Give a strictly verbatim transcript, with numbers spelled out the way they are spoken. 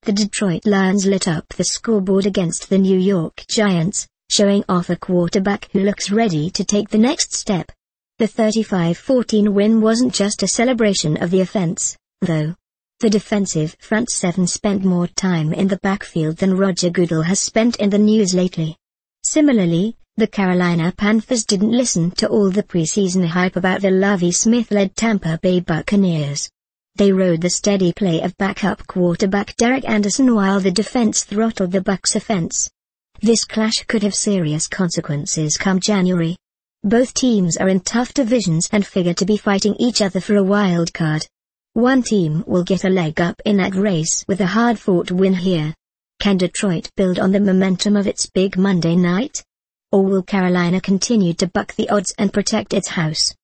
The Detroit Lions lit up the scoreboard against the New York Giants, showing off a quarterback who looks ready to take the next step. The thirty-five fourteen win wasn't just a celebration of the offense, though. The defensive front seven spent more time in the backfield than Roger Goodell has spent in the news lately. Similarly, the Carolina Panthers didn't listen to all the preseason hype about the Lovie Smith-led Tampa Bay Buccaneers. They rode the steady play of backup quarterback Derek Anderson while the defense throttled the Bucs' offense. This clash could have serious consequences come January. Both teams are in tough divisions and figure to be fighting each other for a wild card. One team will get a leg up in that race with a hard-fought win here. Can Detroit build on the momentum of its big Monday night? Or will Carolina continue to buck the odds and protect its house?